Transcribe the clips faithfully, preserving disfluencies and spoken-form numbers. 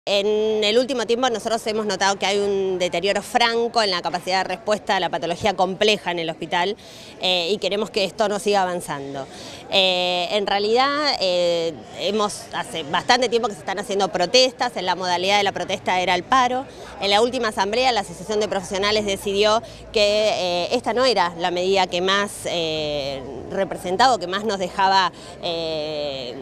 En el último tiempo nosotros hemos notado que hay un deterioro franco en la capacidad de respuesta a la patología compleja en el hospital eh, y queremos que esto no siga avanzando. Eh, en realidad eh, hemos hace bastante tiempo que se están haciendo protestas, en la modalidad de la protesta era el paro. En la última asamblea la Asociación de Profesionales decidió que eh, esta no era la medida que más eh, representaba o que más nos dejaba eh,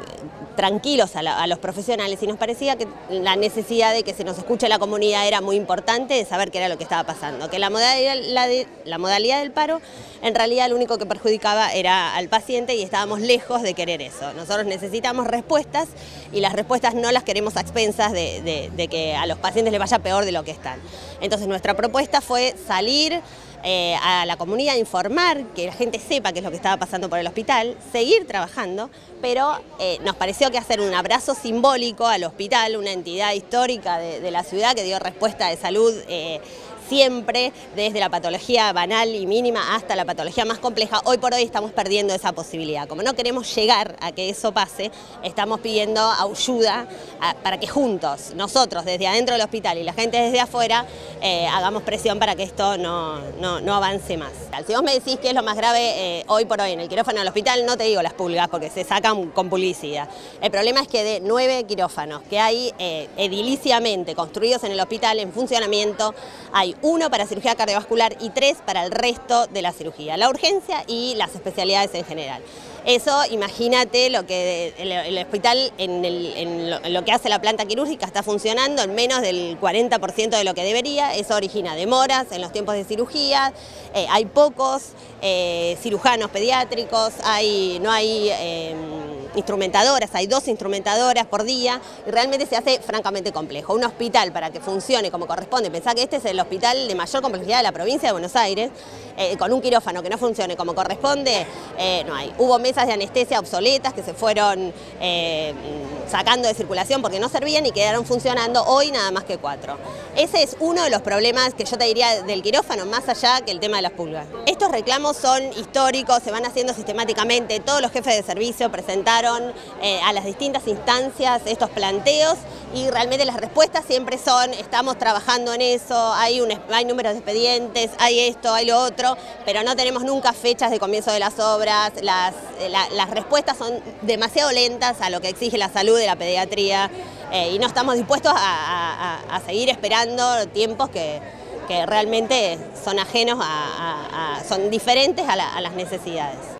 tranquilos a, la, a los profesionales, y nos parecía que la necesidad de que se nos escuche la comunidad era muy importante, de saber qué era lo que estaba pasando, que la modalidad, la, de, la modalidad del paro en realidad lo único que perjudicaba era al paciente y estábamos lejos de querer eso. Nosotros necesitamos respuestas y las respuestas no las queremos a expensas de, de, de que a los pacientes les vaya peor de lo que están. Entonces nuestra propuesta fue salir Eh, a la comunidad, informar, que la gente sepa qué es lo que estaba pasando por el hospital, seguir trabajando, pero eh, nos pareció que hacer un abrazo simbólico al hospital, una entidad histórica de, de la ciudad que dio respuesta de salud eh, siempre, desde la patología banal y mínima hasta la patología más compleja. Hoy por hoy estamos perdiendo esa posibilidad. Como no queremos llegar a que eso pase, estamos pidiendo ayuda a, para que juntos, nosotros desde adentro del hospital y la gente desde afuera, eh, hagamos presión para que esto no, no, no avance más. Si vos me decís qué es lo más grave eh, hoy por hoy en el quirófano del hospital, no te digo las pulgas porque se sacan con publicidad. El problema es que de nueve quirófanos que hay eh, ediliciamente construidos en el hospital en funcionamiento, hay uno para cirugía cardiovascular y tres para el resto de la cirugía, la urgencia y las especialidades en general. Eso, imagínate lo que el, el hospital en, el, en, lo, en lo que hace la planta quirúrgica está funcionando en menos del cuarenta por ciento de lo que debería. Eso origina demoras en los tiempos de cirugía, eh, hay pocos eh, cirujanos pediátricos, hay, no hay eh, instrumentadoras, hay dos instrumentadoras por día y realmente se hace francamente complejo. Un hospital para que funcione como corresponde, pensá que este es el hospital de mayor complejidad de la provincia de Buenos Aires, eh, con un quirófano que no funcione como corresponde, eh, no hay. Hubo mesas de anestesia obsoletas que se fueron eh, sacando de circulación porque no servían y quedaron funcionando hoy nada más que cuatro. Ese es uno de los problemas que yo te diría del quirófano, más allá que el tema de las pulgas. Estos reclamos son históricos, se van haciendo sistemáticamente, todos los jefes de servicio presentaron eh, a las distintas instancias estos planteos y realmente las respuestas siempre son: estamos trabajando en eso, hay, un, hay números de expedientes, hay esto, hay lo otro, pero no tenemos nunca fechas de comienzo de las obras. Las, la, las respuestas son demasiado lentas a lo que exige la salud de la pediatría eh, y no estamos dispuestos a, a, a seguir esperando tiempos que, que realmente son ajenos, a, a, a, son diferentes a, la, a las necesidades.